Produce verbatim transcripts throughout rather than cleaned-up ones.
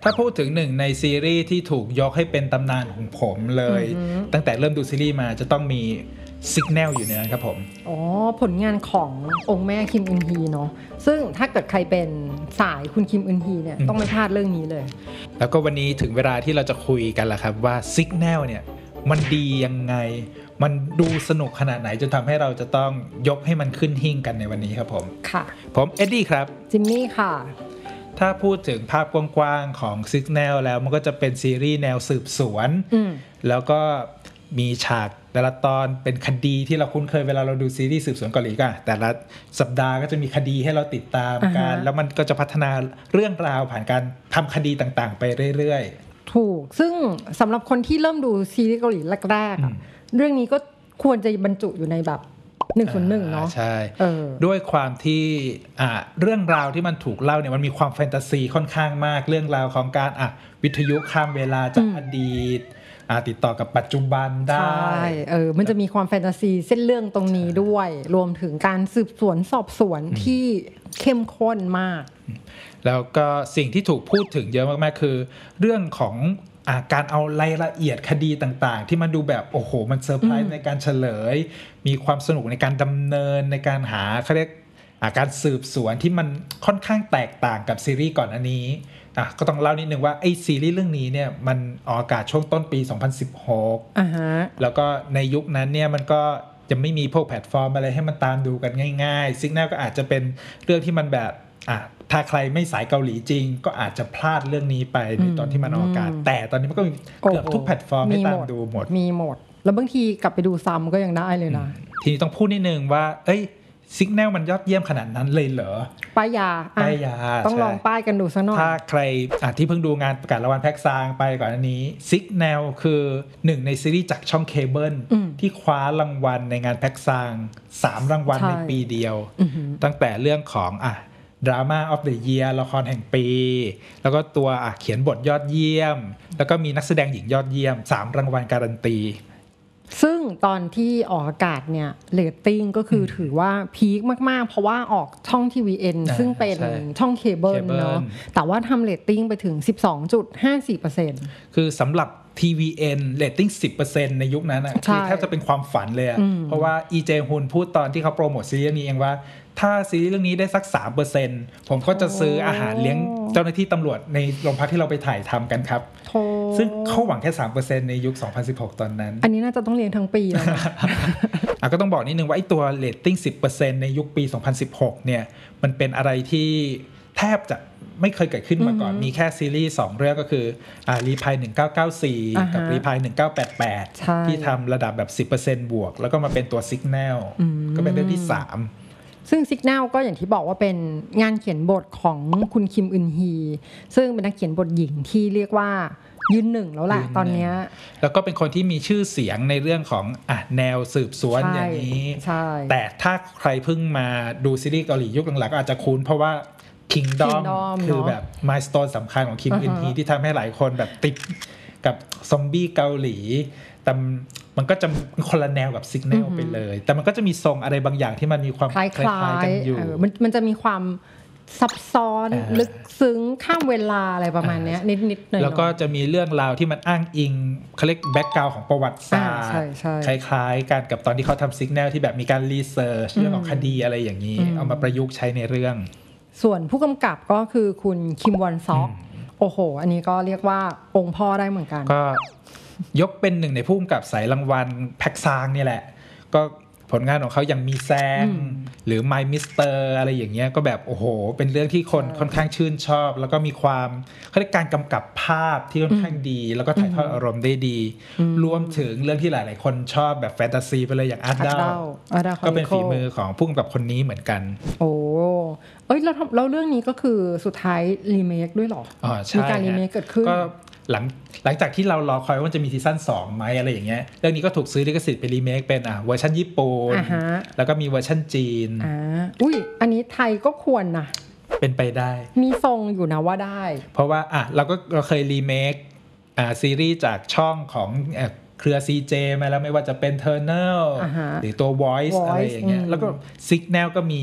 ถ้าพูดถึงหนึ่งในซีรีส์ที่ถูกยกให้เป็นตำนานของผมเลยตั้งแต่เริ่มดูซีรีส์มาจะต้องมีSignal อยู่ในนั้นครับผมอ๋อผลงานขององค์แม่คิมอึนฮีเนาะซึ่งถ้าเกิดใครเป็นสายคุณคิมอึนฮีเนี่ยต้องไม่พลาดเรื่องนี้เลยแล้วก็วันนี้ถึงเวลาที่เราจะคุยกันแล้วครับว่า Signal เนี่ยมันดียังไงมันดูสนุกขนาดไหนจนทำให้เราจะต้องยกให้มันขึ้นหิ้งกันในวันนี้ครับผมค่ะผมเอ็ดดี้ครับจิมมี่ค่ะถ้าพูดถึงภาพกว้างๆของ Signal แล้วมันก็จะเป็นซีรีส์แนวสืบสวนแล้วก็มีฉากแต่ละตอนเป็นคดีที่เราคุ้นเคยเวลาเราดูซีรีส์สืบสวนเกาหลีกันแต่ละสัปดาห์ก็จะมีคดีให้เราติดตามกัน uh-huh. แล้วมันก็จะพัฒนาเรื่องราวผ่านการทำคดีต่างๆไปเรื่อยๆถูกซึ่งสำหรับคนที่เริ่มดูซีรีส์เกาหลีแรกๆเรื่องนี้ก็ควรจะบรรจุอยู่ในแบบหนึ่งศูนย์หนึ่งเนาะใช่ด้วยความที่อ่าเรื่องราวที่มันถูกเล่าเนี่ยมันมีความแฟนตาซีค่อนข้างมากเรื่องราวของการอ่ะวิทยุข้ามเวลาจากอดีตติดต่อกับปัจจุบันได้ใช่เออมันจะมีความแฟนตาซีเส้นเรื่องตรงนี้ด้วยรวมถึงการสืบสวนสอบสวนที่เข้มข้นมากแล้วก็สิ่งที่ถูกพูดถึงเยอะมากๆคือเรื่องของอ่าการเอารายละเอียดคดีต่างๆที่มันดูแบบโอ้โหมันเซอร์ไพรส์ในการเฉลยมีความสนุกในการดำเนินในการหาเขาเรียกการสืบสวนที่มันค่อนข้างแตกต่างกับซีรีส์ก่อนอันนี้อ่ะก็ต้องเล่านิดนึงว่าไอ้ซีรีส์เรื่องนี้เนี่ยมันออกอากาศช่วงต้นปีสองพันสิบหกอ่าฮะแล้วก็ในยุคนั้นเนี่ยมันก็จะไม่มีพวกแพลตฟอร์มอะไรให้มันตามดูกันง่ายๆ Signal ก็อาจจะเป็นเรื่องที่มันแบบอ่ะถ้าใครไม่สายเกาหลีจริงก็อาจจะพลาดเรื่องนี้ไปในตอนที่มันออกอากาศแต่ตอนนี้มันก็มีเกือบทุกแพลตฟอร์มให้ตามดูหมดมีหมดแล้วบางทีกลับไปดูซ้ำก็ยังได้เลยนะทีนี้ต้องพูดนิดนึงว่าเอ้ยSignal มันยอดเยี่ยมขนาดนั้นเลยเหรอป้ายยาป้ายยาต้องลองป้ายกันดูสักหน่อยถ้าใครที่เพิ่งดูงานประกาศรางวัลแพ็กซางไปก่อนอันนี้ Signal คือหนึ่งในซีรีส์จากช่องเคเบิลที่คว้ารางวัลในงานแพ็กซางสามรางวัลในปีเดียวตั้งแต่เรื่องของอ่ะ Drama of the Year ละครแห่งปีแล้วก็ตัวอ่ะเขียนบทยอดเยี่ยมแล้วก็มีนักแสดงหญิงยอดเยี่ยมสามรางวัลการันตีซึ่งตอนที่ออกอากาศเนี่ยเรตติ้งก็คือถือว่าพีคมากๆเพราะว่าออกช่อง ที วี เอ็น ซึ่งเป็นช่องเคเบิลเนาะแต่ว่าทำเรตติ้งไปถึง สิบสองจุดห้าสี่เปอร์เซ็นต์คือสำหรับ ที วี เอ็น เรตติ้ง สิบเปอร์เซ็นต์ ในยุคนั้นน่ะคือแทบจะเป็นความฝันเลยอ่ะเพราะว่าอีเจฮุนพูดตอนที่เขาโปรโมทซีรีส์นี้เองว่าถ้าซีรีส์เรื่องนี้ได้สัก สามเปอร์เซ็นต์ ผมก็จะซื้ออาหารเลี้ยงเจ้าหน้าที่ตำรวจในโรงพักที่เราไปถ่ายทำกันครับซึ่งเขาหวังแค่ สามเปอร์เซ็นต์ ในยุคสองพันสิบหกตอนนั้นอันนี้น่าจะต้องเลี้ยงทั้งปีแล้วนะอ่ะก็ต้องบอกนิดนึงว่าไอ้ตัวเรตติ้ง สิบเปอร์เซ็นต์ ในยุคปีสองพันสิบหกเนี่ยมันเป็นอะไรที่แทบจะไม่เคยเกิดขึ้นมาก่อนมีแค่ซีรีส์สองเรื่องก็คืออ่ารีพายหนึ่งเก้าเก้าสี่กับรีพายหนึ่งเก้าแปดแปดที่ทำระดับแบบ สิบเปอร์เซ็นต์ บวกแล้วก็มาเป็นตัว Signal ก็เป็นเรื่องที่สามซึ่ง Signal ก็อย่างที่บอกว่าเป็นงานเขียนบทของคุณคิมอึนฮีซึ่งเป็นนักเขียนบทหญิงที่เรียกว่ายืนหนึ่งแล้วแหละตอนนี้แล้วก็เป็นคนที่มีชื่อเสียงในเรื่องของอ่ะแนวสืบสวนอย่างนี้แต่ถ้าใครเพิ่งมาดูซีรีส์เกาหลียุคหลังๆก็อาจจะคุ้นเพราะว่า Kingdom คือแบบมายสโตนสำคัญของคิมอึนฮีที่ทำให้หลายคนแบบติดกับซอมบี้เกาหลีแต่มันก็จะคนละแนวกับ Signal ไปเลยแต่มันก็จะมีทรงอะไรบางอย่างที่มันมีความคล้ายๆกันอยู่มันมันจะมีความซับซ้อนลึกซึ้งข้ามเวลาอะไรประมาณนี้นิดๆหน่อยๆแล้วก็จะมีเรื่องราวที่มันอ้างอิงเขาเรียกแบ็คกราวด์ของประวัติศาสตร์คล้ายๆกันกับตอนที่เขาทำ Signal ที่แบบมีการรีเสิร์ชเรื่องของคดีอะไรอย่างนี้เอามาประยุกต์ใช้ในเรื่องส่วนผู้กำกับก็คือคุณคิมวอนซอกโอ้โหอันนี้ก็เรียกว่าองค์พ่อได้เหมือนกันก็ยกเป็นหนึ่งในผู้กำกับสายรางวัลแพ็กซางนี่แหละก็ผลงานของเขาอย่างมีแซงหรือ My Mister อะไรอย่างเงี้ยก็แบบโอ้โหเป็นเรื่องที่คนค่อนข้างชื่นชอบแล้วก็มีความเขาเรียกการกำกับภาพที่ค่อนข้างดีแล้วก็ถ่ายทอดอารมณ์ได้ดีรวมถึงเรื่องที่หลายๆคนชอบแบบแฟนตาซีไปเลยอย่างอาร์ตดาวก็เป็นฝีมือของผู้กำกับคนนี้เหมือนกันโอ้เอ้ยแล้วแล้วเรื่องนี้ก็คือสุดท้ายรีเมคด้วยหรออ๋อใช่มีการรีเมคเกิดขึ้นก็หลังหลังจากที่เรารอคอยว่าจะมีซีซั่นสองไหมอะไรอย่างเงี้ยเรื่องนี้ก็ถูกซื้อลิขสิทธิ์ไปรีเมคเป็นอ่ะเวอร์ชันญี่ปุ่นแล้วก็มีเวอร์ชันจีนอ่าอุ้ยอันนี้ไทยก็ควรนะเป็นไปได้มีทรงอยู่นะว่าได้เพราะว่าอ่ะเราก็เราเคยรีเมคอ่าซีรีส์จากช่องของเครือ ซี เจ มาแล้วไม่ว่าจะเป็น Eternal หรือตัว Voice อะไรอย่างเงี้ยแล้วก็ Signal ก็มี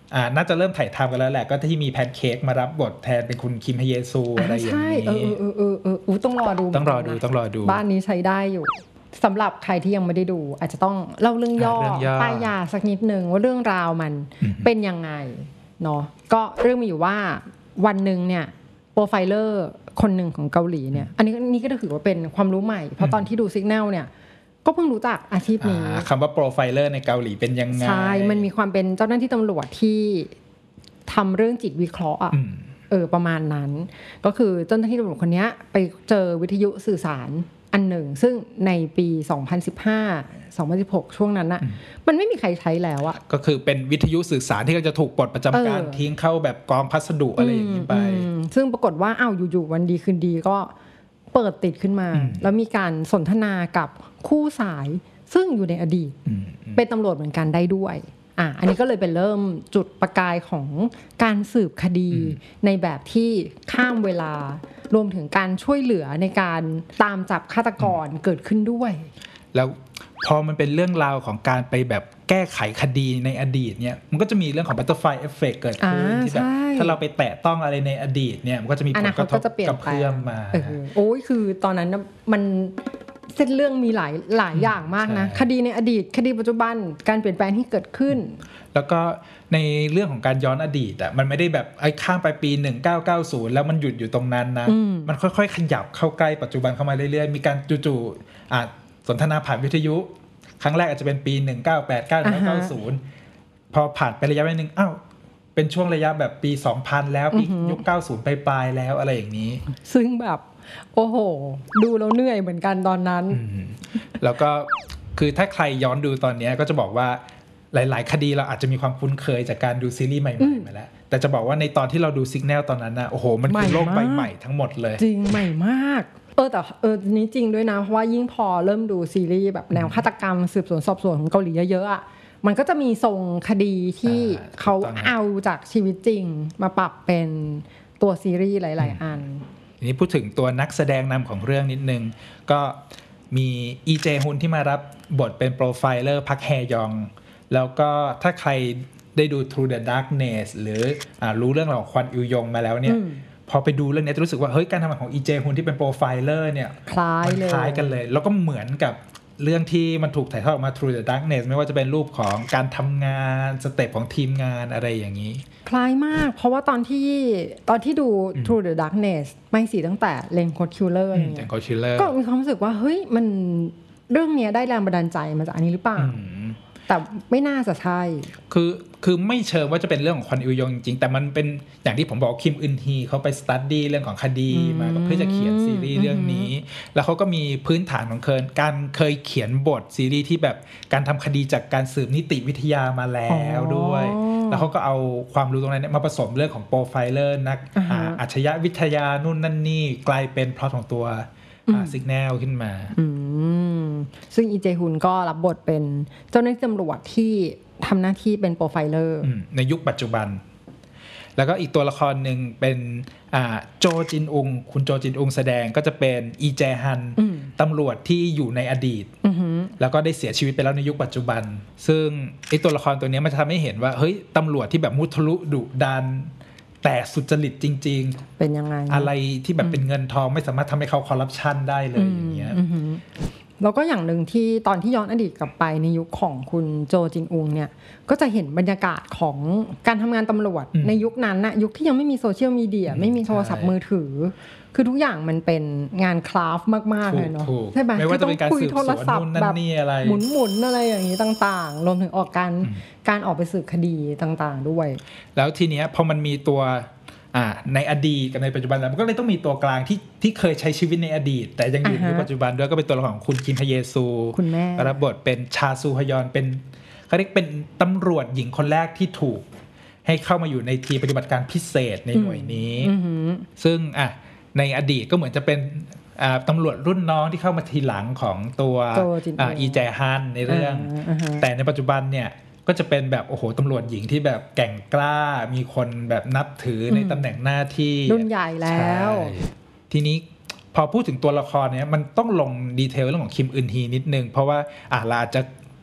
อ่าน่าจะเริ่มถ่ายทำกันแล้วแหละก็ที่มีแพนเค้กมารับบทแทนเป็นคุณคิมฮเยซูอะไรอย่างนี้ใช่เออเออเออเอออู้ต้องรอดูต้องรอดูต้องรอดูบ้านนี้ใช้ได้อยู่สำหรับใครที่ยังไม่ได้ดูอาจจะต้องเล่าเรื่องย่อป้ายยาสักนิดนึงว่าเรื่องราวมันเป็นยังไงเนาะก็เรื่องมีอยู่ว่าวันหนึ่งเนี่ยโปรไฟเลอร์คนหนึ่งของเกาหลีเนี่ยอันนี้นี่ก็ถือว่าเป็นความรู้ใหม่เพราะตอนที่ดู Signal เนี่ยก็เพิ่งรู้จักอาชีพนี้คำว่าโปรไฟเลอร์ในเกาหลีเป็นยังไงใช่มันมีความเป็นเจ้าหน้าที่ตำรวจที่ทำเรื่องจิตวิเคราะห์อ่ะเออประมาณนั้นก็คือเจ้าหน้าที่ตำรวจคนนี้ไปเจอวิทยุสื่อสารอันหนึ่งซึ่งในปีสองพันสิบห้า สองพันสิบหกช่วงนั้นน่ะมันไม่มีใครใช้แล้วอะก็คือเป็นวิทยุสื่อสารที่จะถูกปลดประจำการทิ้งเข้าแบบกองพัสดุอะไรอย่างนี้ไปซึ่งปรากฏว่าอ้าวอยู่ๆวันดีคืนดีก็เปิดติดขึ้นมาแล้วมีการสนทนากับคู่สายซึ่งอยู่ในอดีตเป็นตำรวจเหมือนกันได้ด้วยอ่ะอันนี้ก็เลยเป็นเริ่มจุดประกายของการสืบคดีในแบบที่ข้ามเวลารวมถึงการช่วยเหลือในการตามจับฆาตกรเกิดขึ้นด้วยแล้วพอมันเป็นเรื่องราวของการไปแบบแก้ไขคดีในอดีตเนี่ยมันก็จะมีเรื่องของ butterfly effect เกิดขึ้นที่แบบถ้าเราไปแตะต้องอะไรในอดีตเนี่ยมันก็จะมีผลกระทบกับเพื่อนมาโอ้ยคือตอนนั้นมันเส้นเรื่องมีหลายหลายอย่างมากนะคดีในอดีตคดีปัจจุบันการเปลี่ยนแปลงที่เกิดขึ้นแล้วก็ในเรื่องของการย้อนอดีตอ่ะมันไม่ได้แบบไอ้ข้ามไปปีหนึ่งเก้าเก้าศูนย์แล้วมันหยุดอยู่ตรงนั้นนะมันค่อยๆขยับเข้าใกล้ปัจจุบันเข้ามาเรื่อยๆมีการจู่ๆอ่ะสนทนาผ่านวิทยุครั้งแรกอาจจะเป็นปีหนึ่งเก้าแปดเก้า หนึ่งเก้าศูนย์พอผ่านไประยะเวลานึงอ้าวเป็นช่วงระยะแบบปีสองพันแล้วปียุคเก้าสิบปลายๆแล้วอะไรอย่างนี้ซึ่งแบบโอ้โหดูแล้วเหนื่อยเหมือนกันตอนนั้นแล้วก็คือถ้าใครย้อนดูตอนนี้ก็จะบอกว่าหลายๆคดีเราอาจจะมีความคุ้นเคยจากการดูซีรีส์ใหม่ๆมาแล้วแต่จะบอกว่าในตอนที่เราดู Signal ตอนนั้นนะโอ้โหมันคือโลกใบใหม่ทั้งหมดเลยจริงใหม่มากเออแต่เออนี้จริงด้วยนะเพราะว่ายิ่งพอเริ่มดูซีรีส์แบบแนวฆาตกรรมสืบสวนสอบสวนของเกาหลีเยอะๆอ่ะมันก็จะมีทรงคดีที่เขาเอาจากชีวิตจริงมาปรับเป็นตัวซีรีส์หลายๆอันทีนี้พูดถึงตัวนักแสดงนำของเรื่องนิดนึงก็มีอีเจฮุนที่มารับบทเป็นโปรไฟเลอร์พักแฮยองแล้วก็ถ้าใครได้ดู Through the Darkness หรืออ่ารู้เรื่องของควันอิวยงมาแล้วเนี่ยพอไปดูเรื่องนี้จะรู้สึกว่าเฮ้ยการทำงานของอีเจฮุนที่เป็นโปรไฟเลอร์เนี่ยคล้ายเลยคล้ายกันเลยแล้วก็เหมือนกับเรื่องที่มันถูกถ่ายทอดออกมา Through the Darkness ไม่ว่าจะเป็นรูปของการทำงานสเต็ปของทีมงานอะไรอย่างนี้คล้ายมากเพราะว่าตอนที่ตอนที่ดู Through the Darkness ไม่สิตั้งแต่เลนโคดคิลเลอร์อะไรเงี้ยก็มีความรู้สึกว่าเฮ้ยมันเรื่องนี้ได้แรงบันดาลใจมาจากอันนี้หรือเปล่าแต่ไม่น่าจะใช่คือคือไม่เชิงว่าจะเป็นเรื่องของควันอิวยงจริงๆแต่มันเป็นอย่างที่ผมบอกคิมอึนฮีเขาไปสตั๊ดดี้เรื่องของคดีมาเพื่อจะเขียนซีรีส์เรื่องนี้แล้วเขาก็มีพื้นฐานของเคยการเคยเขียนบทซีรีส์ที่แบบการทำคดีจากการสืบนิติวิทยามาแล้วด้วยแล้วเขาก็เอาความรู้ตรงนั้นมาผสมเรื่องของโปรไฟเลอร์นักอาชญาวิทยานู่นนั่นนี่กลายเป็นพล็อตของตัวSignal ขึ้นมาซึ่งอีเจฮุนก็รับบทเป็นเจ้าหน้าที่ตำรวจที่ทำหน้าที่เป็นโปรไฟเลอร์ในยุคปัจจุบันแล้วก็อีกตัวละครหนึ่งเป็นโจจินอุงคุณโจจินอุงแสดงก็จะเป็นอีแจฮันตำรวจที่อยู่ในอดีตแล้วก็ได้เสียชีวิตไปแล้วในยุคปัจจุบันซึ่งไอ้ตัวละครตัวนี้มันจะทำให้เห็นว่าเฮ้ยตำรวจที่แบบมุทะลุดุดันแต่สุจริตจริงๆเป็นยังไงอะไรที่แบบเป็นเงินทองไม่สามารถทำให้เขาคอร์รัปชันได้เลยอย่างเงี้ยแล้วก็อย่างหนึ่งที่ตอนที่ย้อนอดีตกลับไปในยุคของคุณโจจินอุงเนี่ยก็จะเห็นบรรยากาศของการทำงานตำรวจในยุคนั้นนะยุคที่ยังไม่มีโซเชียยลมีเดียไม่มีโทรศัพท์มือถือคือทุกอย่างมันเป็นงานคราฟต์มากๆเลยเนาะใช่ไหมไม่ว่าจะเป็นการสืบสวนนู่นนั่นนี่อะไรหมุนๆอะไรอย่างนี้ต่างๆรวมถึงออกการการออกไปสืบคดีต่างๆด้วยแล้วทีเนี้ยพอมันมีตัวในอดีตกับในปัจจุบันแล้วมันก็เลยต้องมีตัวกลางที่ที่เคยใช้ชีวิตในอดีตแต่ยังอยู่ในปัจจุบันด้วยก็เป็นตัวละครของคุณคิมฮเยซูคุณแม่รับบทเป็นชาซูฮยอนเป็นเขาเรียกเป็นตำรวจหญิงคนแรกที่ถูกให้เข้ามาอยู่ในทีมปฏิบัติการพิเศษในหน่วยนี้ซึ่งอ่ะในอดีตก็เหมือนจะเป็นตำรวจรุ่นน้องที่เข้ามาทีหลังของตัวอีแจฮันในเรื่องแต่ในปัจจุบันเนี่ยก็จะเป็นแบบโอ้โหตำรวจหญิงที่แบบแก่งกล้ามีคนแบบนับถือในตำแหน่งหน้าที่รุ่นใหญ่แล้วทีนี้พอพูดถึงตัวละครเนี้ยมันต้องลงดีเทลเรื่องของคิมอึนฮีนิดนึงเพราะว่าอ่ะเราอาจจะ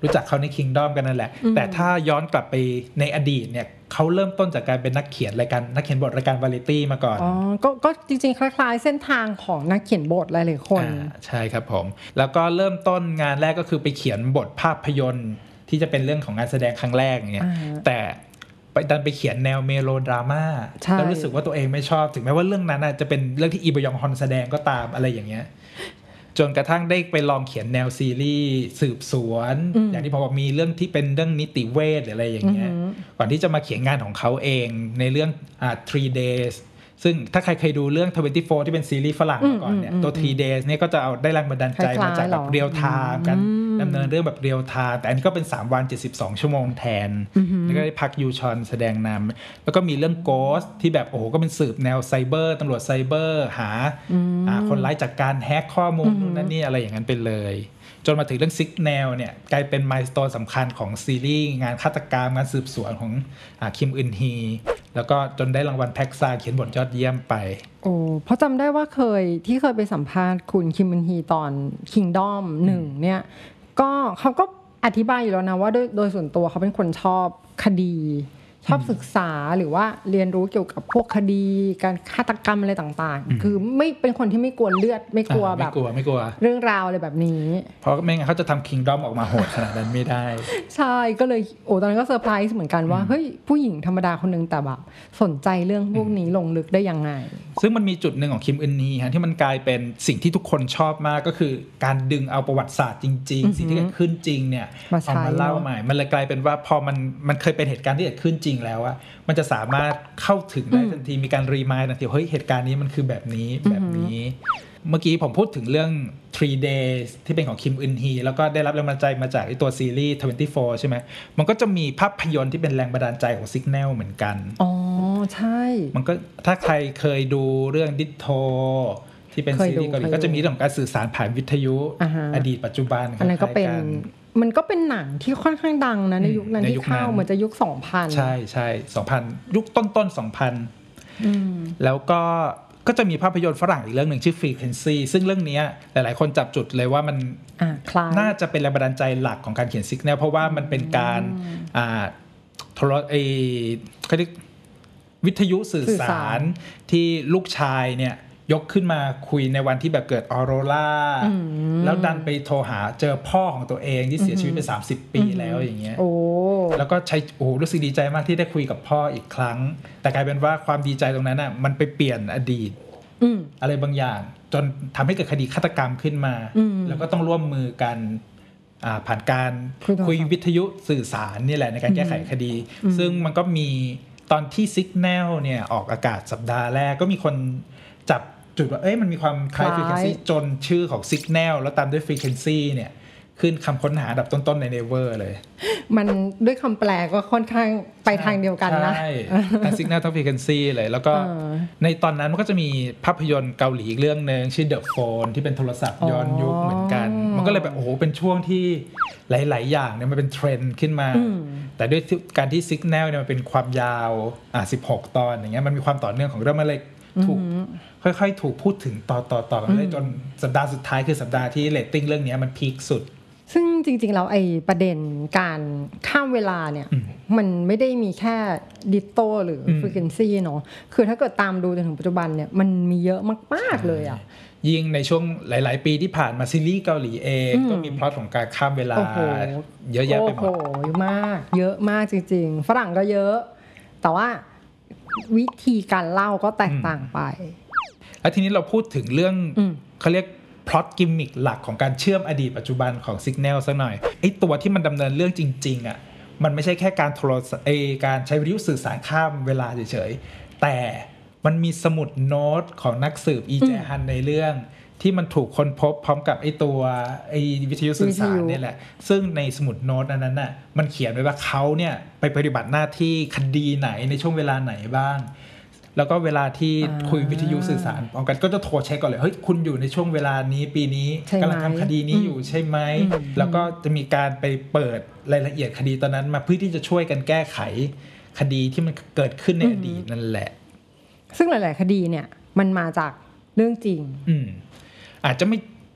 รู้จักเขาใน Kingdom กันนั่นแหละแต่ถ้าย้อนกลับไปในอดีตเนี่ยเขาเริ่มต้นจากการเป็นนักเขียนรายการนักเขียนบทรายการวาไรตี้มาก่อนอ๋อก็ก็จริงๆคล้ายๆเส้นทางของนักเขียนบทหลายๆคนใช่ครับผมแล้วก็เริ่มต้นงานแรกก็คือไปเขียนบทภาพยนตร์ที่จะเป็นเรื่องของงานแสดงครั้งแรกอย่างเงี้ยแต่ไปดันไปเขียนแนวเมโลดราม่าแล้วรู้สึกว่าตัวเองไม่ชอบถึงแม้ว่าเรื่องนั้นจะเป็นเรื่องที่อีบยองฮอนแสดงก็ตามอะไรอย่างเงี้ยจนกระทั่งได้ไปลองเขียนแนวซีรีส์สืบสวนอย่างที่ผมบอกมีเรื่องที่เป็นเรื่องนิติเวชหรืออะไรอย่างเงี้ยก่อนที่จะมาเขียนงานของเขาเองในเรื่องอ่า three days ซึ่งถ้าใครเคยดูเรื่องยี่สิบสี่ที่เป็นซีรีส์ฝรั่งมาก่อนเนี่ยตัว three days เนี่ยก็จะเอาได้แรงบันดาลใจมาจากแบบเรียลไทม์กันดำเนินเรื่องแบบเรียลไทม์แต่อันนี้ก็เป็นสามวันเจ็ดสิบสองชั่วโมงแทนแล้วก็ได้พักยูชอนแสดงนำแล้วก็มีเรื่อง Ghost ที่แบบโอ้โหก็เป็นสืบแนวไซเบอร์ตำรวจไซเบอร์หาคนร้ายจากการแฮกข้อมูลนู่นนั่นนี่อะไรอย่างนั้นไปเลยจนมาถึงเรื่อง Signal เนี่ยกลายเป็นมายสโตนสำคัญของซีรีส์งานฆาตกรรมงานสืบสวนของคิมอึนฮีแล้วก็จนได้รางวัลแพ็กซาเขียนบทยอดเยี่ยมไปโอ้เพราะจำได้ว่าเคยที่เคยไปสัมภาษณ์คุณคิมอึนฮีตอน Kingdom หนึ่งเนี่ยก็เขาก็อธิบายอยู่แล้วนะว่าโดยโดยส่วนตัวเขาเป็นคนชอบคดีชอบศึกษาหรือว่าเรียนรู้เกี่ยวกับพวกคดีการฆาตกรรมอะไรต่างๆคือไม่เป็นคนที่ไม่กลัวเลือดไม่กลัวแบบไม่กลัวไม่กลัวเรื่องราวอะไรแบบนี้เพราะไม่งั้นเขาจะทำ Kingdom ออกมาโหดขนาดนั้นไม่ได้ใช่ก็เลยโอ้ตอนนั้นก็เซอร์ไพรส์เหมือนกันว่าเฮ้ยผู้หญิงธรรมดาคนนึงแต่แบบสนใจเรื่องพวกนี้ลงลึกได้ยังไงซึ่งมันมีจุดหนึ่งของคิมอึนฮีฮะที่มันกลายเป็นสิ่งที่ทุกคนชอบมากก็คือการดึงเอาประวัติศาสตร์จริงๆสิ่งที่เกิดขึ้นจริงเนี่ยเอามาเล่าใหม่มันเลยกลายเป็นว่าพอมันมันเคยเป็นเหตุการณ์ที่เกิดขึ้นจริงแล้วอะมันจะสามารถเข้าถึงได้ทันทีมีการรีมายด์ทันทีเฮ้ยเหตุการณ์นี้มันคือแบบนี้แบบนี้เมื่อกี้ผมพูดถึงเรื่อง three days ที่เป็นของคิมอึนฮีแล้วก็ได้รับแรงบันดาลใจมาจากไอ้ตัวซีรีส์ยี่สิบสี่ใช่ไหมมันก็จะมีภาพยนตร์ที่เป็นแรงบันดาลใจของ Signal เหมือนกันอ๋อใช่มันก็ถ้าใครเคยดูเรื่องดิทโทที่เป็นซีรีส์เกาหลีก็จะมีเรื่องของการสื่อสารผ่านวิทยุอดีตปัจจุบันอันนั้นก็เป็นมันก็เป็นหนังที่ค่อนข้างดังนะในยุคนั้นที่เข้าเหมือนจะยุค สองพันใช่ๆ สองพัน ยุคต้นๆ สองพัน อืมแล้วก็ก็จะมีภาพยนตร์ฝรั่งอีกเรื่องนึงชื่อ Frequency ซึ่งเรื่องนี้หลายๆคนจับจุดเลยว่ามันน่าจะเป็นแรงบันดาลใจหลักของการเขียน Signal เพราะว่ามันเป็นการอ่าโทรไอ้เขาเรียกวิทยุสื่อสารที่ลูกชายเนี่ยยกขึ้นมาคุยในวันที่แบบเกิดออโรราแล้วดันไปโทรหาเจอพ่อของตัวเองที่เสียชีวิตไปสามสิบปีแล้วอย่างเงี้ยแล้วก็ใช้โอ้รู้สึกดีใจมากที่ได้คุยกับพ่ออีกครั้งแต่กลายเป็นว่าความดีใจตรงนั้นอ่ะมันไปเปลี่ยนอดีตอะไรบางอย่างจนทำให้เกิดคดีฆาตกรรมขึ้นมาแล้วก็ต้องร่วมมือกันผ่านการคุยวิทยุสื่อสารนี่แหละในการแก้ไขคดีซึ่งมันก็มีตอนที่ Signal เนี่ยออกอากาศสัปดาห์แรกก็มีคนจับจุดว่าเอ้ยมันมีความคล้าย frequency จนชื่อของ Signal แล้วตามด้วย frequency เนี่ยขึ้นคำค้นหาอันดับต้นๆใน Naver เลยมันด้วยคำแปลก็ค่อนข้างไปทางเดียวกันนะใช่ทั้ง Signal ทั้ง frequency เลยแล้วก็ในตอนนั้นมันก็จะมีภาพยนตร์เกาหลีอีกเรื่องนึงชื่อ The Phone ที่เป็นโทรศัพท์ย้อนยุคเหมือนกันมันก็เลยแบบโอ้โหเป็นช่วงที่หลายๆอย่างเนี่ยมันเป็นเทรนด์ขึ้นมาแต่ด้วยการที่ Signal เนี่ยมันเป็นความยาวอ่ะสิบหกตอนอย่างเงี้ยมันมีความต่อเนื่องของเรื่องมันเลยถูกค่อยๆถูกพูดถึงต่อๆๆกันเลยจนสัปดาห์สุดท้ายคือสัปดาห์ที่เรตติ้งเรื่องนี้มันพีคสุดซึ่งจริงๆแล้วไอ้ประเด็นการข้ามเวลาเนี่ยมันไม่ได้มีแค่ดิจิตอลหรือฟรีเควนซีเนาะคือถ้าเกิดตามดูจนถึงปัจจุบันเนี่ยมันมีเยอะมากๆเลยอ่ะยิ่งในช่วงหลายๆปีที่ผ่านมาซีรีส์เกาหลีเองก็มีพล็อตของการข้ามเวลาเยอะแยะไปหมดโอ้โหเยอะมากเยอะมากจริงๆฝรั่งก็เยอะแต่ว่าวิธีการเล่าก็แตกต่างไปแล้วทีนี้เราพูดถึงเรื่องเขาเรียกพล็อตกิมมิคหลักของการเชื่อมอดีตปัจจุบันของ Signal สักหน่อยไอ้ตัวที่มันดำเนินเรื่องจริงๆอ่ะมันไม่ใช่แค่การโทรไอ้การใช้วิทยุสื่อสารข้ามเวลาเฉยๆแต่มันมีสมุดโน้ตของนักสืบอีแจฮันในเรื่องที่มันถูกค้นพบพร้อมกับไอ้ตัวไอ้วิทยุสื่อสารนี่แหละซึ่งในสมุดโน้ตอันนั้นน่ะมันเขียนไว้ว่าเขาเนี่ยไปปฏิบัติหน้าที่คดีไหนในช่วงเวลาไหนบ้างแล้วก็เวลาที่คุยวิทยุสื่อสารพร้อมกันก็จะโทรเช็คก่อนเลยเฮ้ยคุณอยู่ในช่วงเวลานี้ปีนี้กำลังทำคดีนี้อยู่ใช่ไหมแล้วก็จะมีการไปเปิดรายละเอียดคดีตอนนั้นมาเพื่อที่จะช่วยกันแก้ไขคดีที่มันเกิดขึ้นในอดีตนั่นแหละซึ่งหลายๆคดีเนี่ยมันมาจากเรื่องจริงอืมอาจจะไม่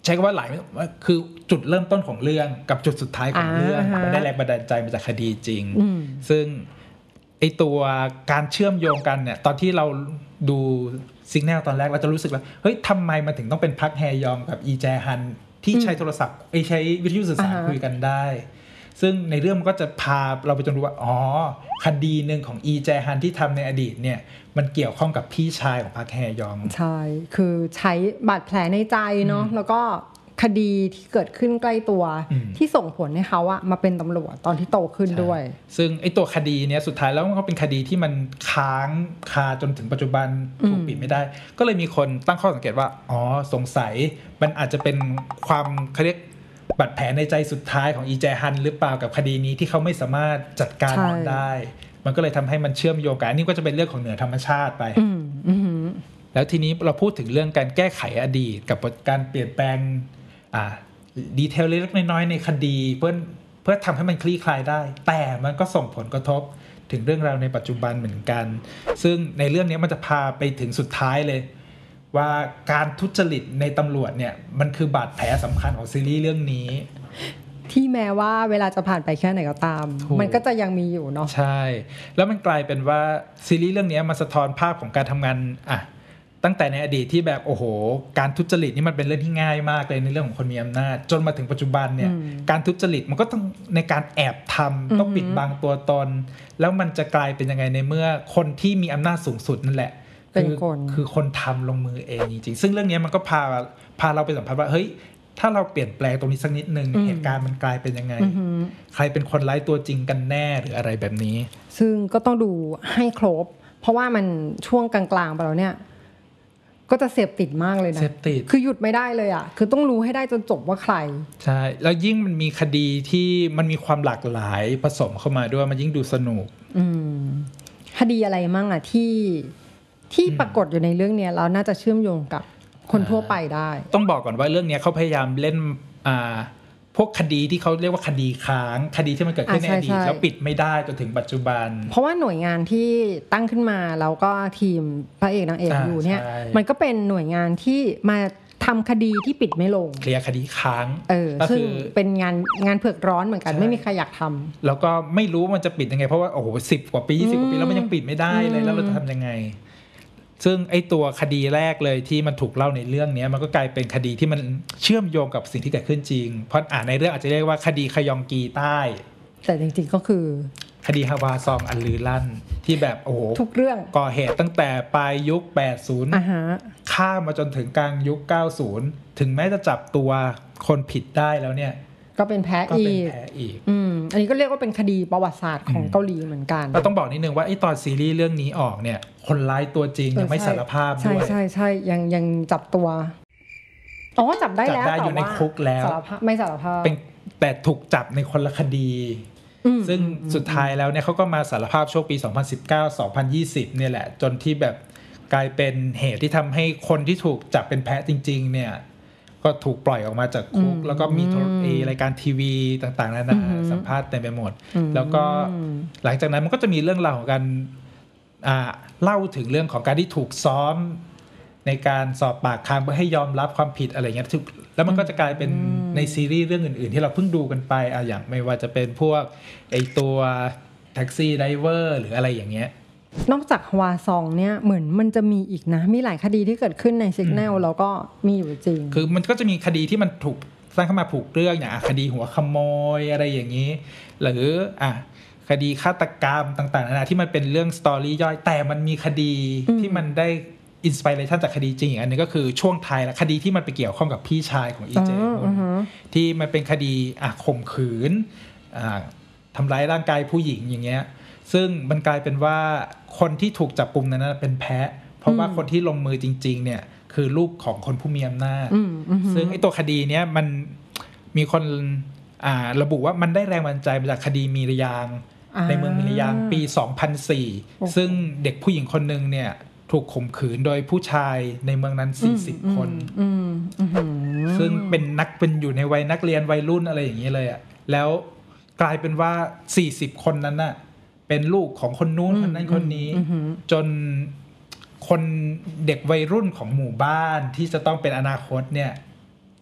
ใช้คำว่าหลายคือจุดเริ่มต้นของเรื่องกับจุดสุดท้ายของเรื่องมันได้แรงบันดาลใจมาจากคดีจริงซึ่งไอตัวการเชื่อมโยงกันเนี่ยตอนที่เราดูซิกแนลตอนแรกเราจะรู้สึกว่าเฮ้ยทำไมมันถึงต้องเป็นพักแฮยองกับอีแจฮันที่ใช้โทรศัพท์ไอใช้วิทยุสื่อสารคุยกันได้ซึ่งในเรื่องมันก็จะพาเราไปจนรู้ว่าอ๋อคดีหนึ่งของอีแจฮันที่ทำในอดีตเนี่ยมันเกี่ยวข้องกับพี่ชายของพักแฮยองใช่คือใช้บาดแผลในใจเนาะแล้วก็คดีที่เกิดขึ้นใกล้ตัวที่ส่งผลให้เขาอะมาเป็นตำรวจตอนที่โตขึ้นด้วยซึ่งไอ้ตัวคดีเนี้ยสุดท้ายแล้วมันก็เป็นคดีที่มันค้างคาจนถึงปัจจุบันถูกปิดไม่ได้ก็เลยมีคนตั้งข้อสังเกตว่าอ๋อสงสัยมันอาจจะเป็นความเขาเรียกบาดแผลในใจสุดท้ายของอีแจฮันหรือเปล่ากับคดีนี้ที่เขาไม่สามารถจัดการมันได้มันก็เลยทำให้มันเชื่อมโยงกันนี่ก็จะเป็นเรื่องของเหนือธรรมชาติไปแล้วทีนี้เราพูดถึงเรื่องการแก้ไขอดีตกับการเปลี่ยนแปลงอ่าดีเทลเล็กๆน้อยๆในคดีเพื่อเพื่อทำให้มันคลี่คลายได้แต่มันก็ส่งผลกระทบถึงเรื่องราวในปัจจุบันเหมือนกันซึ่งในเรื่องนี้มันจะพาไปถึงสุดท้ายเลยว่าการทุจริตในตำรวจเนี่ยมันคือบาดแผลสำคัญของซีรีส์เรื่องนี้ที่แม้ว่าเวลาจะผ่านไปแค่ไหนก็ตามมันก็จะยังมีอยู่เนาะใช่แล้วมันกลายเป็นว่าซีรีส์เรื่องนี้มันสะท้อนภาพของการทำงานอ่ะตั้งแต่ในอดีตที่แบบโอ้โหการทุจริตนี่มันเป็นเรื่องที่ง่ายมากเลยในเรื่องของคนมีอำนาจจนมาถึงปัจจุบันเนี่ยการทุจริตมันก็ต้องในการแอบทำต้องปิดบังตัวตนแล้วมันจะกลายเป็นยังไงในเมื่อคนที่มีอำนาจสูงสุดนั่นแหละเป็นคนคือคนทำลงมือเองจริงๆซึ่งเรื่องนี้มันก็พาพาเราไปสัมผัสว่าเฮ้ยถ้าเราเปลี่ยนแปลงตรงนี้สักนิดนึงเหตุการณ์มันกลายเป็นยังไงใครเป็นคนร้ายตัวจริงกันแน่หรืออะไรแบบนี้ซึ่งก็ต้องดูให้ครบเพราะว่ามันช่วงกลางๆไปแล้วเนี่ยก็จะเสพติดมากเลยนะเสพติดคือหยุดไม่ได้เลยอ่ะคือต้องรู้ให้ได้จนจบว่าใครใช่แล้วยิ่งมันมีคดีที่มันมีความหลากหลายผสมเข้ามาด้วยมันยิ่งดูสนุกอืมคดีอะไรมั่งอ่ะที่ที่ปรากฏอยู่ในเรื่องนี้แล้วน่าจะเชื่อมโยงกับคนทั่วไปได้ต้องบอกก่อนว่าเรื่องนี้เขาพยายามเล่นอ่าพวกคดีที่เขาเรียกว่าคดีค้างคดีที่มันเกิดขึ้นในอดีตแล้วปิดไม่ได้จนถึงปัจจุบันเพราะว่าหน่วยงานที่ตั้งขึ้นมาแล้วก็ทีมพระเอกนางเอกอยู่เนี่ยมันก็เป็นหน่วยงานที่มาทำคดีที่ปิดไม่ลงเคลียร์คดีค้างเออซึ่งเป็นงานงานเผือกร้อนเหมือนกันไม่มีใครอยากทำแล้วก็ไม่รู้มันจะปิดยังไงเพราะว่าโอ้โหสิบกว่าปียี่สิบกว่าปีแล้วมันยังปิดไม่ได้เลยแล้วเราจะทำยังไงซึ่งไอ้ตัวคดีแรกเลยที่มันถูกเล่าในเรื่องนี้มันก็กลายเป็นคดีที่มันเชื่อมโยงกับสิ่งที่เกิดขึ้นจริงเพราะอ่านในเรื่องอาจจะเรียกว่าคดีขยองกีใต้แต่จริงๆก็คือคดีฮาวาซองอันลือลั่นที่แบบโอ้โหทุกเรื่องก่อเหตุตั้งแต่ปลายยุคแปดสิบอ่าฮะข้ามมาจนถึงกลางยุคเก้าสิบถึงแม้จะจับตัวคนผิดได้แล้วเนี่ยก็เป็นแพ้อีกอืมอันนี้ก็เรียกว่าเป็นคดีประวัติศาสตร์ของเกาหลีเหมือนกันเราต้องบอกนิดนึงว่าไอ้ตอนซีรีส์เรื่องนี้ออกเนี่ยคนร้ายตัวจริงยังไม่สารภาพด้วยใช่ใช่ยังยังจับตัวอ๋อจับได้แล้วจับได้อยู่ในคุกแล้วสารภาพไม่สารภาพเป็นแต่ถูกจับในคนละคดีซึ่งสุดท้ายแล้วเนี่ยเขาก็มาสารภาพช่วงปีสองพันสิบเก้า สองพันยี่สิบเนี่ยแหละจนที่แบบกลายเป็นเหตุที่ทำให้คนที่ถูกจับเป็นแพ้จริงๆเนี่ยก็ถูกปล่อยออกมาจากคุกแล้วก็มีรายการทีวีต่างๆนานาสัมภาษณ์เต็มไปหมดแล้วก็หลังจากนั้นมันก็จะมีเรื่องราวของการเล่าถึงเรื่องของการที่ถูกซ้อมในการสอบปากคำเพื่อให้ยอมรับความผิดอะไรเงี้ยแล้วมันก็จะกลายเป็นในซีรีส์เรื่องอื่นๆที่เราเพิ่งดูกันไปอ่ะอย่างไม่ว่าจะเป็นพวกไอตัวแท็กซี่ไดเวอร์หรืออะไรอย่างเงี้ยนอกจากฮวาซองเนี่ยเหมือนมันจะมีอีกนะมีหลายคดีที่เกิดขึ้นในซิกแนลแล้วก็มีอยู่จริงคือมันก็จะมีคดีที่มันถูกสร้างขึ้นมาผูกเรื่องอย่างคดีหัวขโมยอะไรอย่างนี้หรืออ่ะคดีฆาตกรรมต่างๆนานาที่มันเป็นเรื่องสตอรี่ย่อยแต่มันมีคดีที่มันได้อินสไปเรชันจากคดีจริงอีกอันนึงก็คือช่วงท้ายและคดีที่มันไปเกี่ยวข้องกับพี่ชายของอีเจที่มันเป็นคดีอ่ะข่มขืนอ่าทำร้ายร่างกายผู้หญิงอย่างเงี้ยซึ่งมันกลายเป็นว่าคนที่ถูกจับกุมนั้นเป็นแพ้เพราะว่าคนที่ลงมือจริงๆเนี่ยคือลูกของคนผู้มีอำนาจซึ่งไอ้ตัวคดีเนี้ยมันมีคนอ่าระบุว่ามันได้แรงบันดาลใจมาจากคดีมีรยางในเมืองมีรยางปีสองพันสี่ซึ่งเด็กผู้หญิงคนนึงเนี่ยถูกข่มขืนโดยผู้ชายในเมืองนั้นสี่สิบคนซึ่งเป็นนักเป็นอยู่ในวัยนักเรียนวัยรุ่นอะไรอย่างนี้เลยอ่ะแล้วกลายเป็นว่าสี่สิบคนนั้นน่ะเป็นลูกของคนนู้นคนนั้นคนนี้จนคนเด็กวัยรุ่นของหมู่บ้านที่จะต้องเป็นอนาคตเนี่ยถ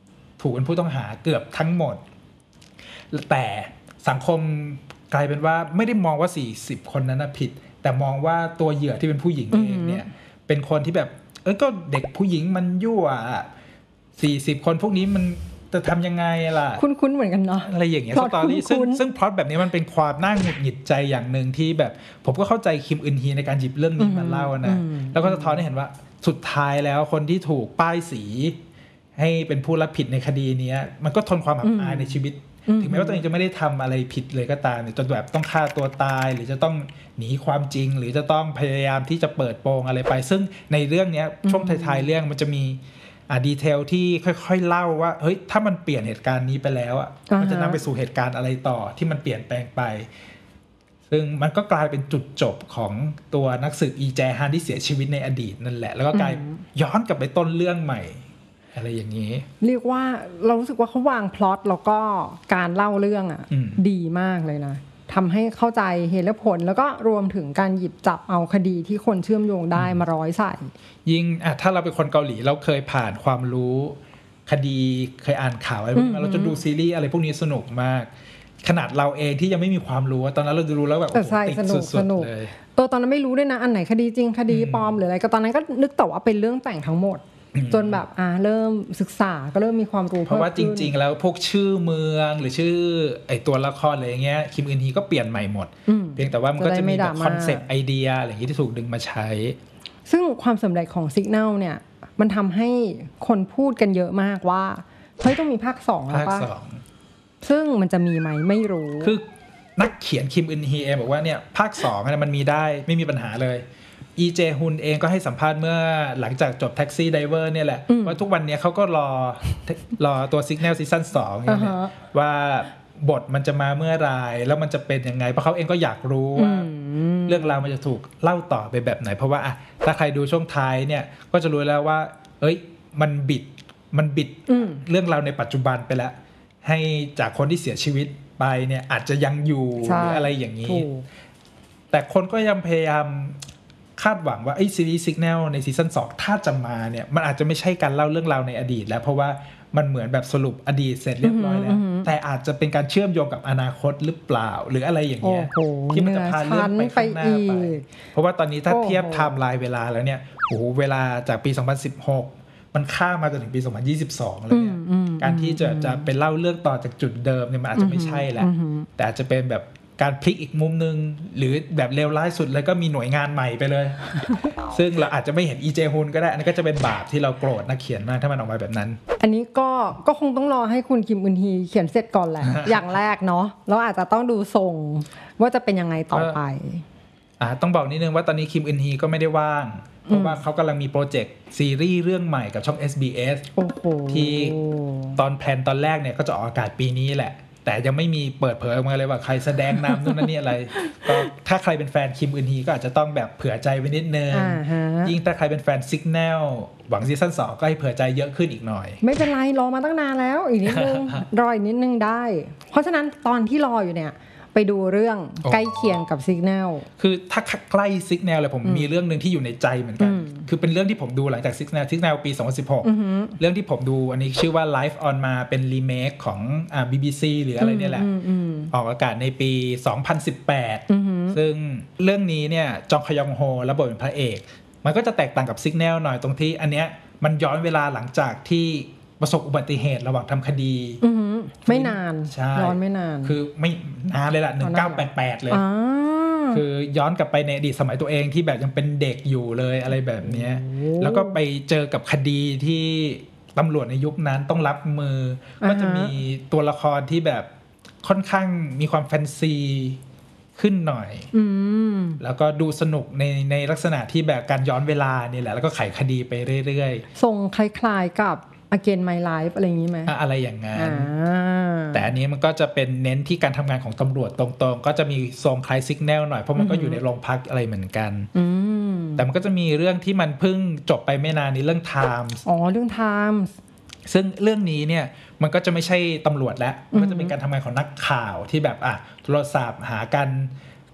ถูกเป็นผู้ต้องหาเกือบทั้งหมดแต่สังคมกลายเป็นว่าไม่ได้มองว่าสี่สิบคนนั้นนะผิดแต่มองว่าตัวเหยื่อที่เป็นผู้หญิงเองเนี่ยเป็นคนที่แบบเออก็เด็กผู้หญิงมันยั่วสี่สิบคนพวกนี้มันจะทำยังไงล่ะคุ้นๆเหมือนกันเนาะอะไรอย่างเงี้ยสตอรี่ซึ่งซึ่งพล็อตแบบนี้มันเป็นความน่าหงุดหงิดใจอย่างนึงที่แบบผมก็เข้าใจคิมอึนฮีในการหยิบเรื่องนี้มาเล่านะแล้วก็สะท้อนให้เห็นว่าสุดท้ายแล้วคนที่ถูกป้ายสีให้เป็นผู้รับผิดในคดีนี้มันก็ทนความอับอายในชีวิตถึงแม้ว่าตัวเองจะไม่ได้ทำอะไรผิดเลยก็ตามจนแบบต้องฆ่าตัวตายหรือจะต้องหนีความจริงหรือจะต้องพยายามที่จะเปิดโปงอะไรไปซึ่งในเรื่องนี้ช่วงท้ายๆเรื่องมันจะมีอ่าดีเทลที่ค่อยๆเล่าว่าเฮ้ยถ้ามันเปลี่ยนเหตุการณ์นี้ไปแล้วอ่ะมันจะนำไปสู่เหตุการณ์อะไรต่อที่มันเปลี่ยนแปลงไปซึ่งมันก็กลายเป็นจุดจบของตัวนักสืบอีแจฮันที่เสียชีวิตในอดีตนั่นแหละแล้วก็กลายย้อนกลับไปต้นเรื่องใหม่อะไรอย่างนี้เรียกว่าเรารู้สึกว่าเขาวางพล็อตแล้วก็การเล่าเรื่องอ่ะดีมากเลยนะทำให้เข้าใจเหตุและผลแล้วก็รวมถึงการหยิบจับเอาคดีที่คนเชื่อมโยงได้มาร้อยใส่ยิ่งอ่ะถ้าเราเป็นคนเกาหลีเราเคยผ่านความรู้คดีเคยอ่านข่าวอะไรพวกนี้เราจะดูซีรีส์อะไรพวกนี้สนุกมากขนาดเราเองที่ยังไม่มีความรู้ตอนนั้นเราดูแล้วแบบโอ้โหติดสุดๆเลยเออตอนนั้นไม่รู้ด้วยนะอันไหนคดีจริงคดีปลอมหรืออะไรก็ตอนนั้นก็นึกแต่ว่าเป็นเรื่องแต่งทั้งหมดจนแบบอ่าเริ่มศึกษาก็เริ่มมีความรู้เพราะว่าจริงๆแล้วพวกชื่อเมืองหรือชื่อไอตัวละครอะไรอย่างเงี้ยคิมอึนฮีก็เปลี่ยนใหม่หมดเพียงแต่ว่ามันก็จะมีแบบคอนเซปต์ไอเดียอะไรอย่างงี้ที่ถูกดึงมาใช้ซึ่งความสำเร็จของ Signal เนี่ยมันทำให้คนพูดกันเยอะมากว่าเฮ้ยต้องมีภาคสองแล้วป่ะซึ่งมันจะมีไหมไม่รู้คือนักเขียนคิมอึนฮีเองบอกว่าเนี่ยภาคสองเนี่ยมันมีได้ไม่มีปัญหาเลยอีเจฮุนเองก็ให้สัมภาษณ์เมื่อหลังจากจบแท็กซี่ไดเวอร์เนี่ยแหละว่าทุกวันนี้เขาก็รอรอตัว Signal ซีซั่นสองเนี่ย uh-huh. ว่าบทมันจะมาเมื่อไรแล้วมันจะเป็นยังไงเพราะเขาเองก็อยากรู้ว่าเรื่องราวมันจะถูกเล่าต่อไปแบบไหนเพราะว่าอะถ้าใครดูช่วงท้ายเนี่ยก็จะรู้แล้วว่าเอ้ยมันบิดมันบิดเรื่องราวในปัจจุบันไปแล้วให้จากคนที่เสียชีวิตไปเนี่ยอาจจะยังอยู่หรืออะไรอย่างนี้แต่คนก็ยังพยายามคาดหวังว่าไอ้ซีรีส์ Signal ในซีซั่นสองถ้าจะมาเนี่ยมันอาจจะไม่ใช่การเล่าเรื่องราวในอดีตแล้วเพราะว่ามันเหมือนแบบสรุปอดีตเสร็จเรียบร้อยแล้วแต่อาจจะเป็นการเชื่อมโยงกับอนาคตหรือเปล่าหรืออะไรอย่างเงี้ยที่มันจะพาเรื่องไปข้างหน้าไปเพราะว่าตอนนี้ถ้าเทียบไทม์ไลน์เวลาแล้วเนี่ยโอ้โหเวลาจากปีสองพันสิบหกมันข้ามมาจนถึงปีสองพันยี่สิบสองแล้วเนี่ยการที่จะจะเป็นเล่าเรื่องต่อจากจุดเดิมเนี่ยมันอาจจะไม่ใช่แหละแต่อาจจะเป็นแบบการพลิกอีกมุมนึงหรือแบบเลวร้ายสุดแล้วก็มีหน่วยงานใหม่ไปเลย ซึ่งเราอาจจะไม่เห็นอีเจฮุนก็ได้อันนี้ก็จะเป็นบาปที่เราโกรธนักเขียนมากถ้ามันออกมาแบบนั้นอันนี้ก็ก็คงต้องรอให้คุณคิมอึนฮีเขียนเสร็จก่อนแหละ อย่างแรกเนาะแล้วอาจจะต้องดูทรงว่าจะเป็นยังไงต่อไปอ่าต้องบอกนิดนึงว่าตอนนี้คิมอึนฮีก็ไม่ได้ว่างเพราะว่าเขากำลังมีโปรเจกต์ซีรีส์เรื่องใหม่กับช่อง เอส บี เอส ที่ตอนแพลนตอนแรกเนี่ยก็จะออกอากาศปีนี้แหละแต่ยังไม่มีเปิดเผยออกมาเลยว่าใครแสดงนำนู่นนั่นนี่อะไรก็ถ้าใครเป็นแฟนคิมอึนฮีก็อาจจะต้องแบบเผื่อใจไว้นิดนึงยิ่งถ้าใครเป็นแฟน Signal หวังซีซั่นสองก็ให้เผื่อใจเยอะขึ้นอีกหน่อยไม่เป็นไรรอมาตั้งนานแล้วอีกนิดนึง รออีกนิดนึงได้เพราะฉะนั้นตอนที่รออยู่เนี่ยไปดูเรื่องใกล้เคียงกับ Signal คือถ้าใกล้ Signal เลยผมมีเรื่องนึงที่อยู่ในใจเหมือนกันคือเป็นเรื่องที่ผมดูหลังจาก Signal Signal ปีสองพันสิบหกเรื่องที่ผมดูอันนี้ชื่อว่า Life on มาเป็นรีเมคของอ่า บี บี ซี หรืออะไรเนี่ยแหละออกอากาศในปีสองพันสิบแปดซึ่งเรื่องนี้เนี่ยจองคยองโฮรับบทเป็นพระเอกมันก็จะแตกต่างกับ Signal หน่อยตรงที่อันเนี้ยมันย้อนเวลาหลังจากที่ประสบอุบัติเหตุระหว่างทำคดีไม่นานย้อนไม่นานคือไม่นานเลยล่ะหนึ่งพันเก้าร้อยแปดสิบแปดเลยคือย้อนกลับไปในอดีตสมัยตัวเองที่แบบยังเป็นเด็กอยู่เลยอะไรแบบนี้แล้วก็ไปเจอกับคดีที่ตำรวจในยุคนั้นต้องรับมือก็จะมีตัวละครที่แบบค่อนข้างมีความแฟนซีขึ้นหน่อยแล้วก็ดูสนุกในในลักษณะที่แบบการย้อนเวลานี่แหละแล้วก็ไขคดีไปเรื่อยๆทรงคล้ายๆกับAgain My Life อะไรอย่างนี้ไหมอะไรอย่างงั้นแต่อันนี้มันก็จะเป็นเน้นที่การทำงานของตำรวจตรงๆก็จะมีทรงคล้าย Signal หน่อยเพราะมันก็อยู่ในโรงพักอะไรเหมือนกันแต่มันก็จะมีเรื่องที่มันเพิ่งจบไปไม่นานนี้เรื่อง Times อ๋อเรื่อง Times ซึ่งเรื่องนี้เนี่ยมันก็จะไม่ใช่ตำรวจแล้วมันก็จะเป็นการทำงานของนักข่าวที่แบบอ่ะโทรศัพท์หากัน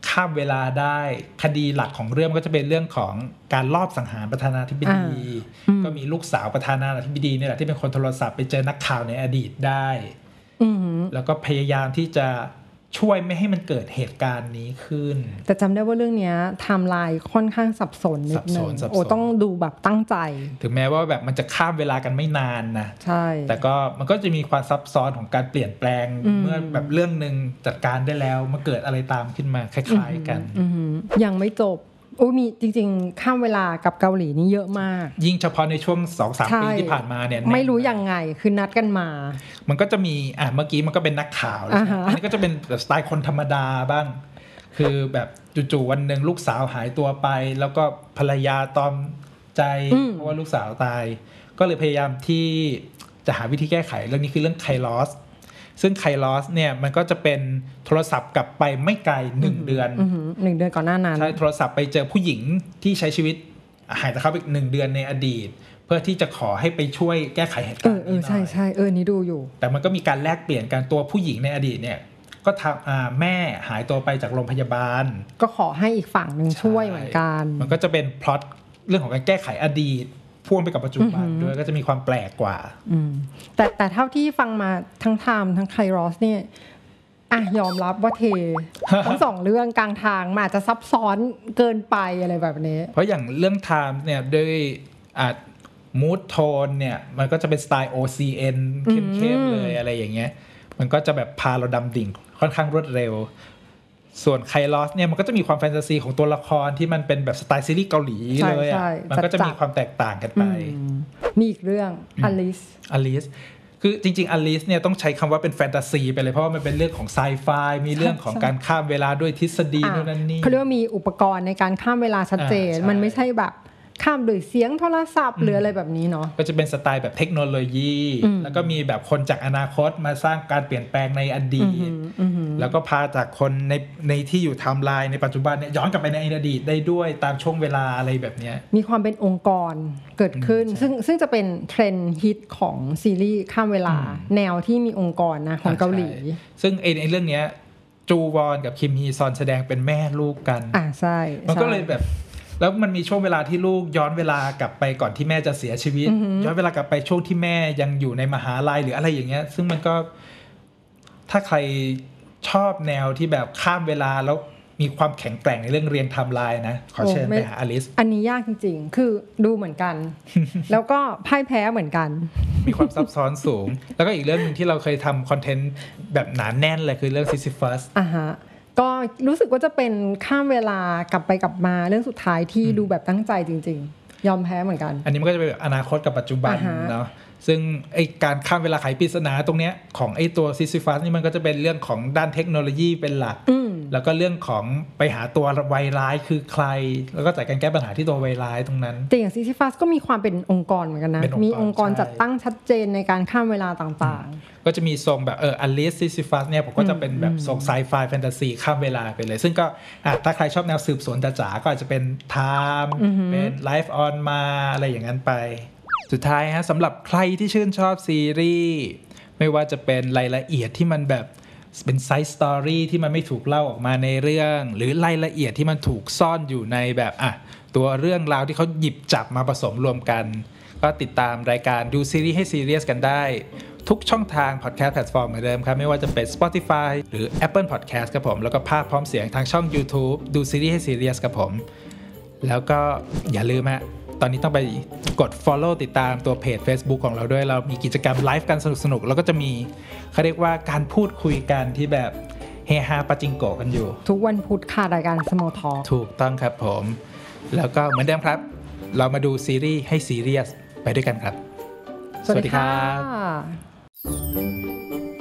ข้ามเวลาได้คดีหลักของเรื่องก็จะเป็นเรื่องของการลอบสังหารประธานาธิบดีก็มีลูกสาวประธานาธิบดีนี่แหละที่เป็นคนโทรศัพท์ไปเจอนักข่าวในอดีตได้แล้วก็พยายามที่จะช่วยไม่ให้มันเกิดเหตุการณ์นี้ขึ้นแต่จำได้ว่าเรื่องนี้ไทม์ไลน์ค่อนข้างสับสนนิดนึงโอ้ต้องดูแบบตั้งใจถึงแม้ว่าแบบมันจะข้ามเวลากันไม่นานนะใช่แต่ก็มันก็จะมีความซับซ้อนของการเปลี่ยนแปลงเมื่อแบบเรื่องนึงจัดการได้แล้วมาเกิดอะไรตามขึ้นมาคล้ายๆกันยังไม่จบโอ้มีจริงๆข้ามเวลากับเกาหลีนี่เยอะมากยิ่งเฉพาะในช่วง สองถึงสาม ปีที่ผ่านมาเนี่ยไม่รู้ยังไงคือนัดกันมามันก็จะมีอ่ะเมื่อกี้มันก็เป็นนักข่าวอันนี้ก็จะเป็นสไตล์คนธรรมดาบ้างคือแบบจู่ๆวันนึงลูกสาวหายตัวไปแล้วก็ภรรยาตอมใจเพราะว่าลูกสาวตายก็เลยพยายามที่จะหาวิธีแก้ไขเรื่องนี้คือเรื่องไคลอสซึ่งไคลอสเนี่ยมันก็จะเป็นโทรศัพท์กลับไปไม่ไกลหนึ่งเดือนหนึ่งเดือนก่อนหน้านั้นใช่โทรศัพท์ไปเจอผู้หญิงที่ใช้ชีวิตหายจากเขาไปหนึ่งเดือนในอดีตเพื่อที่จะขอให้ไปช่วยแก้ไขเหตุการณ์นี้หน่อยเออใช่ใช่เออนี่ดูอยู่แต่มันก็มีการแลกเปลี่ยนกันตัวผู้หญิงในอดีตเนี่ยก็ทำแม่หายตัวไปจากโรงพยาบาลก็ขอให้อีกฝั่งนึงช่วยเหมือนกันมันก็จะเป็นพล็อตเรื่องของการแก้ไขอดีตพ่วงไปกับปัจจุบันด้วยก็จะมีความแปลกกว่าแต่แต่เท่าที่ฟังมาทั้งไทม์ทั้งไคลอสเนี่ยอ่ะยอมรับว่าเท ทั้งสองเรื่องกลางทางมันอาจจะซับซ้อนเกินไปอะไรแบบนี้เพราะอย่างเรื่องไทม์เนี่ยด้วยอ่ะมูดโทนเนี่ยมันก็จะเป็นสไตล์ โอ ซี เอ็น เข้มๆเลยอะไรอย่างเงี้ยมันก็จะแบบพาเราดำดิ่งค่อนข้างรวดเร็วส่วนไคลอสเนี่ยมันก็จะมีความแฟนตาซีของตัวละครที่มันเป็นแบบสไตล์ซีรีส์เกาหลีเลยอ่ะมันก็จะมีความแตกต่างกันไปมีอีกเรื่องอลิสอลิสคือจริงๆอลิสเนี่ยต้องใช้คำว่าเป็นแฟนตาซีไปเลยเพราะว่ามันเป็นเรื่องของไซไฟมีเรื่องของการข้ามเวลาด้วยทฤษฎีนู่นนั่นนี่เขาเรียกว่ามีอุปกรณ์ในการข้ามเวลาชัดเจนมันไม่ใช่แบบข้ามโดยเสียงโทรศัพท์หรืออะไรแบบนี้เนาะก็จะเป็นสไตล์แบบเทคโนโลยีแล้วก็มีแบบคนจากอนาคตมาสร้างการเปลี่ยนแปลงในอดีตแล้วก็พาจากคนในในที่อยู่ไทม์ไลน์ในปัจจุบันเนี่ยย้อนกลับไปในอดีตได้ด้วยตามช่วงเวลาอะไรแบบนี้มีความเป็นองค์กรเกิดขึ้นซึ่งซึ่งจะเป็นเทรนด์ฮิตของซีรีส์ข้ามเวลาแนวที่มีองค์กรนะของเกาหลีซึ่งในเรื่องนี้จูวอนกับคิมฮีซอนแสดงเป็นแม่ลูกกันอ่าใช่มันก็เลยแบบแล้วมันมีช่วงเวลาที่ลูกย้อนเวลากลับไปก่อนที่แม่จะเสียชีวิตย้อนเวลากลับไปช่วงที่แม่ยังอยู่ในมหาลัยหรืออะไรอย่างเงี้ยซึ่งมันก็ถ้าใครชอบแนวที่แบบข้ามเวลาแล้วมีความแข็งแกร่งในเรื่องเรียงไทม์ไลน์นะขอเชิญไปหาอลิสอันนี้ยากจริงๆคือดูเหมือนกัน แล้วก็พ่ายแพ้เหมือนกันมีความซับซ้อนสูงแล้วก็อีกเรื่องนึงที่เราเคยทำคอนเทนต์แบบหนาแน่นเลยคือเรื่อง Sisyphus อ่าฮะก็รู้สึกว่าจะเป็นข้ามเวลากลับไปกลับมาเรื่องสุดท้ายที่ดูแบบตั้งใจจริงๆยอมแพ้เหมือนกันอันนี้มันก็จะเป็นแบบอนาคตกับปัจจุบันเนาะซึ่งไอการข้ามเวลาไขปริศนาตรงเนี้ยของไอตัว Sisyphus นี่มันก็จะเป็นเรื่องของด้านเทคโนโลยีเป็นหลักแล้วก็เรื่องของไปหาตัววัยร้ายคือใครแล้วก็จัดการแก้ปัญหาที่ตัววัยร้ายตรงนั้นแต่อย่าง Sisyphus ก็มีความเป็นองค์กรเหมือนกันนะมีองค์กรจัดตั้งชัดเจนในการข้ามเวลาต่างๆก็จะมีทรงแบบเออ Alice Sisyphus เนี่ยผมก็จะเป็นแบบทรงไซไฟแฟนตาซีข้ามเวลาไปเลยซึ่งก็ถ้าใครชอบแนวสืบสวนจ๋าๆก็อาจจะเป็น Time เป็น Life on มาอะไรอย่างนั้นไปสุดท้ายฮะสำหรับใครที่ชื่นชอบซีรีส์ไม่ว่าจะเป็นรายละเอียดที่มันแบบเป็นไซส์สตอรี่ที่มันไม่ถูกเล่าออกมาในเรื่องหรือรายละเอียดที่มันถูกซ่อนอยู่ในแบบอ่ะตัวเรื่องราวที่เขาหยิบจับมาผสมรวมกันก็ติดตามรายการดูซีรีส์ให้ซีเรียสกันได้ทุกช่องทางพอดแคสต์แพลตฟอร์มเหมือนเดิมครับไม่ว่าจะเป็น Spotify หรือ Apple Podcast ครับผมแล้วก็ภาพพร้อมเสียงทางช่อง YouTube ดูซีรีส์ให้ซีเรียสครับผมแล้วก็อย่าลืมฮะตอนนี้ต้องไปกด follow ติดตามตัวเพจ Facebook ของเราด้วยเรามีกิจกรรมไลฟ์กันสนุกๆแล้วก็จะมีเขาเรียกว่าการพูดคุยกันที่แบบเฮฮาปาจิงโกะกันอยู่ทุกวันพุธค่ะรายการ Small Talk ถูกต้องครับผมแล้วก็เหมือนเดิมครับเรามาดูซีรีส์ให้ซีเรียสไปด้วยกันครับสวัสดีค่ะ